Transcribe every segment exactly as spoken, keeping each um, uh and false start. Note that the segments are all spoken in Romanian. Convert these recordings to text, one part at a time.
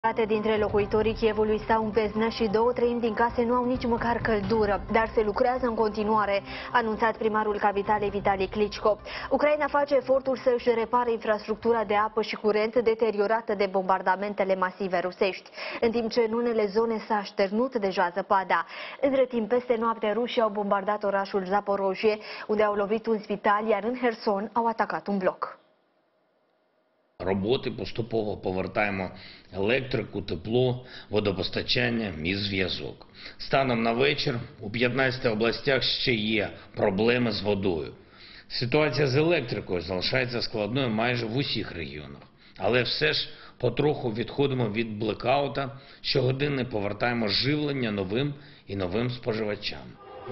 Jumătate dintre locuitorii Kievului stau în beznă și două treimi din case nu au nici măcar căldură, dar se lucrează în continuare, a anunțat primarul capitalei Vitali Klitschko. Ucraina face eforturi să își repare infrastructura de apă și curent deteriorată de bombardamentele masive rusești, în timp ce în unele zone s-a așternut deja zăpada. Între timp, peste noapte, rușii au bombardat orașul Zaporojie, unde au lovit un spital, iar în Herson au atacat un bloc. Роботи поступово повертаємо електрику, тепло, водопостачання і зв'язок. Станом на вечір у п'ятнадцяти областях ще є проблеми з водою. Ситуація з електрикою залишається складною майже в усіх регіонах. Але все ж потроху відходимо від блекаута, щогодини повертаємо живлення новим і новим споживачам.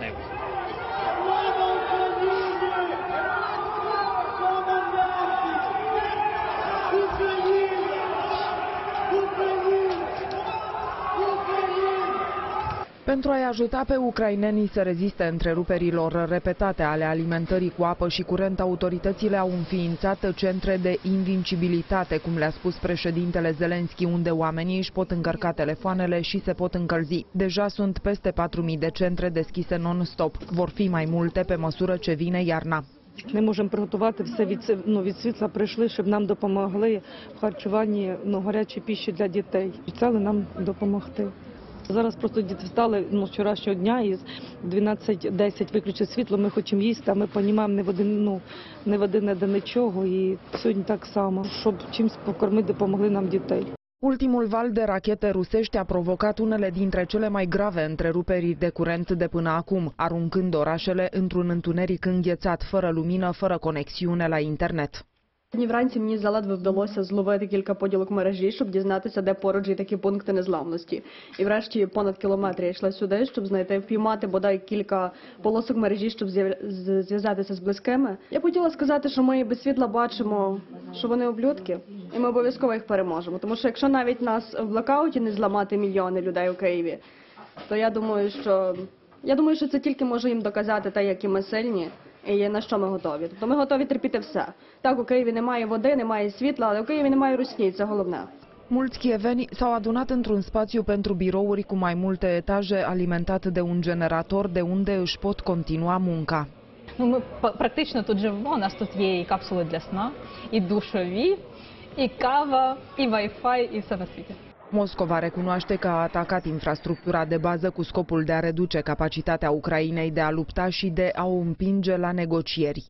Pentru a-i ajuta pe ucrainenii să reziste întreruperilor repetate ale alimentării cu apă și curent, autoritățile au înființat centre de invincibilitate, cum le-a spus președintele Zelenski, unde oamenii își pot încărca telefoanele și se pot încălzi. Deja sunt peste patru mii de centre deschise non-stop. Vor fi mai multe pe măsură ce vine iarna. Ми можемо приготувати все від, ну, від світла прийшли, щоб нам допомогли в харчуванні, ну, гарячої піші для дітей. Обіцяли нам допомогти. Зараз просто діти встали, ну, з вчорашнього дня і з дванадцять десять виключить світло, ми хочемо їсти, а ми розуміємо, не води, ну, не води, не до нічого. І сьогодні так само, щоб чимось покормити, допомогли нам дітей. Ultimul val de rachete rusești a provocat unele dintre cele mai grave întreruperi de curent de până acum, aruncând orașele într-un întuneric înghețat, fără lumină, fără conexiune la internet. Сьогодні вранці мені заледве вдалося зловити кілька поділок мережі, щоб дізнатися, де поруч є такі пункти незламності. І врешті понад кілометр я йшла сюди, щоб знайти, впіймати бодай кілька полосок мережі, щоб зв'язатися з близькими. Я б хотіла сказати, що ми без світла бачимо, що вони ублюдки, і ми обов'язково їх переможемо. Тому що якщо навіть нас в блекауті не зламати мільйони людей у Києві, то я думаю, що, я думаю, що це тільки може їм доказати те, які ми сильні. І на що ми готові. Тобто ми готові терпіти все. Так, у Києві немає води, немає світла, але у Києві немає русні, це головне. Mulți kieveni s-au adunat într-un spațiu pentru birouri cu mai multe etaje, alimentat de un generator, de unde își pot continua munca. Ну, ми практично тут живемо, у нас тут є і капсули для сна, і душові, і кава, і Wi-Fi, і все на світі. Moscova recunoaște că a atacat infrastructura de bază cu scopul de a reduce capacitatea Ucrainei de a lupta și de a o împinge la negocieri.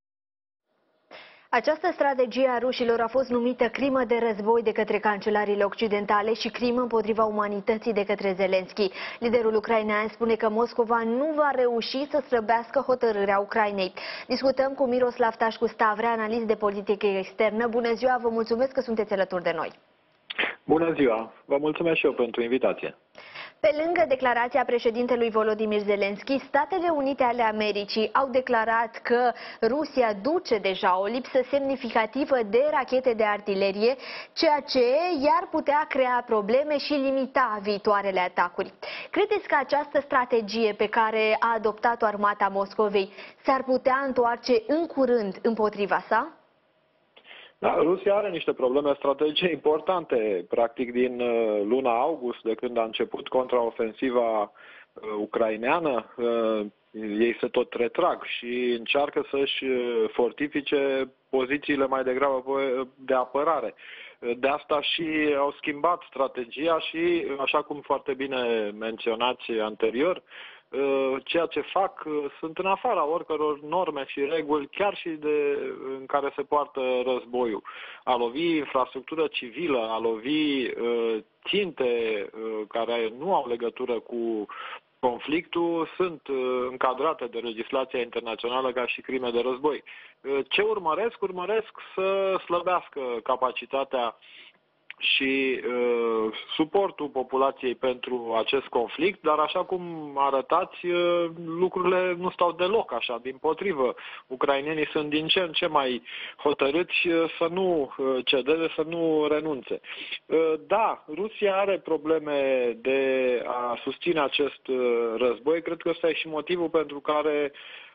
Această strategie a rușilor a fost numită crimă de război de către cancelarile occidentale și crimă împotriva umanității de către Zelenski. Liderul ucrainean spune că Moscova nu va reuși să slăbească hotărârea Ucrainei. Discutăm cu Miroslav Tașcu-Stavrea, analist de politică externă. Bună ziua, vă mulțumesc că sunteți alături de noi. Bună ziua! Vă mulțumesc și eu pentru invitație. Pe lângă declarația președintelui Volodymyr Zelensky, Statele Unite ale Americii au declarat că Rusia duce deja o lipsă semnificativă de rachete de artilerie, ceea ce i-ar putea crea probleme și limita viitoarele atacuri. Credeți că această strategie pe care a adoptat-o armata Moscovei s-ar putea întoarce în curând împotriva sa? Da, Rusia are niște probleme strategice importante, practic din luna august, de când a început contraofensiva ucraineană, ei se tot retrag și încearcă să-și fortifice pozițiile mai degrabă de apărare. De asta și au schimbat strategia și, așa cum foarte bine menționați anterior, ceea ce fac sunt în afara oricăror norme și reguli, chiar și de, în care se poartă războiul. A lovi infrastructură civilă, a lovi ținte care nu au legătură cu conflictul, sunt încadrate de legislația internațională ca și crime de război. Ce urmăresc? Urmăresc să slăbească capacitatea și uh, suportul populației pentru acest conflict, dar așa cum arătați, uh, lucrurile nu stau deloc așa, dimpotrivă. Ucrainenii sunt din ce în ce mai hotărâți uh, să nu uh, cedeze, să nu renunțe. Uh, da, Rusia are probleme de a susține acest uh, război, cred că ăsta e și motivul pentru care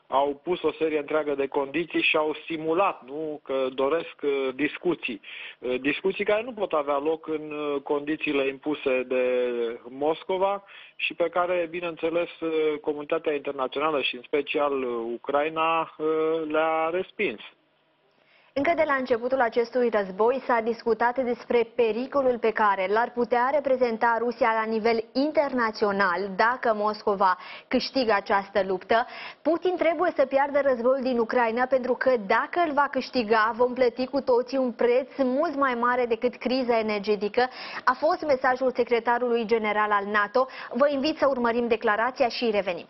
au pus o serie întreagă de condiții și au simulat, nu, că doresc discuții. Discuții care nu pot avea loc în condițiile impuse de Moscova și pe care, bineînțeles, comunitatea internațională și în special Ucraina le-a respins. Încă de la începutul acestui război s-a discutat despre pericolul pe care l-ar putea reprezenta Rusia la nivel internațional dacă Moscova câștigă această luptă. Putin trebuie să piardă războiul din Ucraina pentru că dacă îl va câștiga vom plăti cu toții un preț mult mai mare decât criza energetică. A fost mesajul secretarului general al NATO. Vă invit să urmărim declarația și revenim.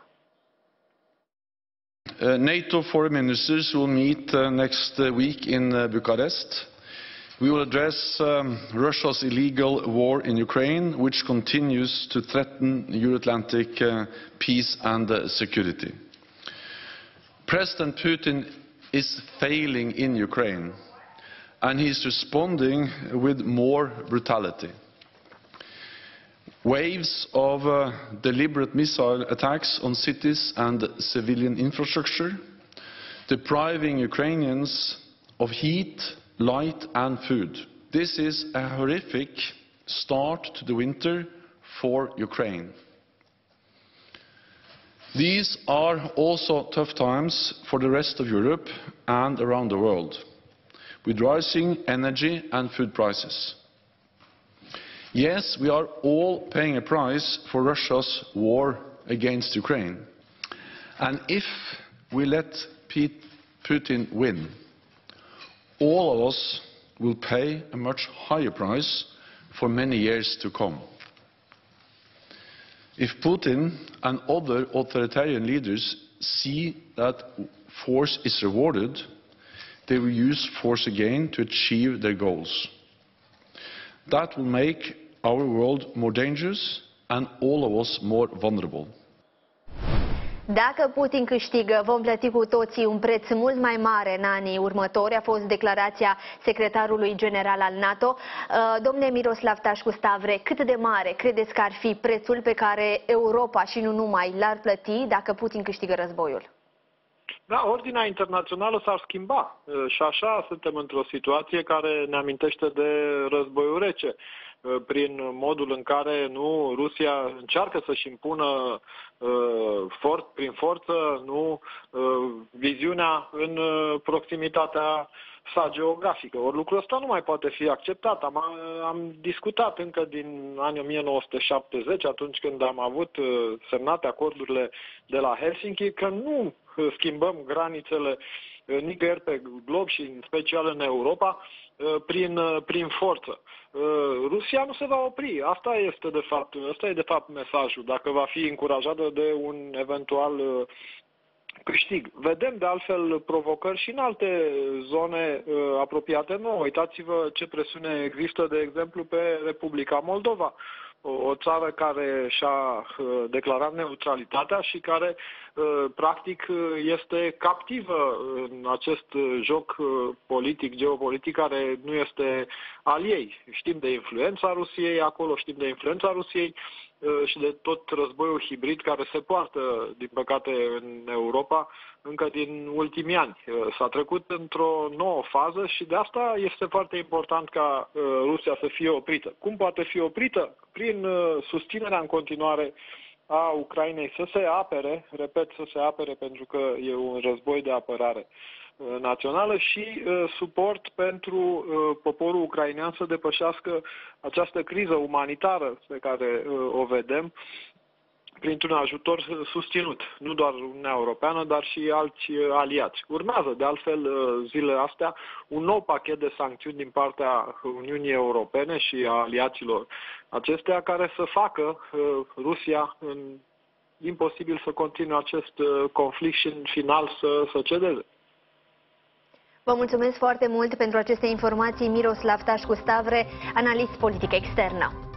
Uh, NATO foreign ministers will meet uh, next uh, week in uh, Bucharest. We will address um, Russia's illegal war in Ukraine, which continues to threaten Euro-Atlantic uh, peace and uh, security. President Putin is failing in Ukraine, and he is responding with more brutality. Waves of uh, deliberate missile attacks on cities and civilian infrastructure, depriving Ukrainians of heat, light and food. This is a horrific start to the winter for Ukraine. These are also tough times for the rest of Europe and around the world, with rising energy and food prices. Yes, we are all paying a price for Russia's war against Ukraine. And if we let Putin win, all of us will pay a much higher price for many years to come. If Putin and other authoritarian leaders see that force is rewarded, they will use force again to achieve their goals. That will make our world more dangerous and all of us more vulnerable. Dacă Putin câștigă, vom plăti cu toții un preț mult mai mare în anii următori, a fost declarația secretarului general al NATO. Domnule Miroslav Tașcu-Stavre, cât de mare credeți că ar fi prețul pe care Europa și nu numai l-ar plăti dacă Putin câștigă războiul? Da, ordinea internațională s-ar schimba și așa suntem într-o situație care ne amintește de războiul rece, prin modul în care nu Rusia încearcă să-și impună for, prin forță nu viziunea în proximitatea sa geografică. Ori lucrul ăsta nu mai poate fi acceptat. Am, am discutat încă din anii o mie nouă sute șaptezeci, atunci când am avut semnate acordurile de la Helsinki, că nu schimbăm granițele nicăieri pe glob și în special în Europa prin, prin forță. Rusia nu se va opri. Asta este de fapt, asta e de fapt mesajul. Dacă va fi încurajată de un eventual câștig. Vedem de altfel provocări și în alte zone apropiate nouă. Uitați-vă ce presiune există, de exemplu, pe Republica Moldova. O țară care și-a declarat neutralitatea și care practic este captivă în acest joc politic, geopolitic, care nu este al ei. Știm de influența Rusiei acolo, știm de influența Rusiei și de tot războiul hibrid care se poartă, din păcate, în Europa încă din ultimii ani. S-a trecut într-o nouă fază și de asta este foarte important ca Rusia să fie oprită. Cum poate fi oprită? Prin susținerea în continuare a Ucrainei să se apere, repet, să se apere pentru că e un război de apărare națională și uh, suport pentru uh, poporul ucrainean să depășească această criză umanitară pe care uh, o vedem printr-un ajutor susținut, nu doar Uniunea Europeană, dar și alți uh, aliați. Urmează, de altfel, uh, zilele astea, un nou pachet de sancțiuni din partea Uniunii Europene și a aliaților acestea care să facă uh, Rusia în, imposibil să continue acest uh, conflict și în final să, să cedeze. Vă mulțumesc foarte mult pentru aceste informații, Miroslav Tașcu-Stavre, analist politic externă.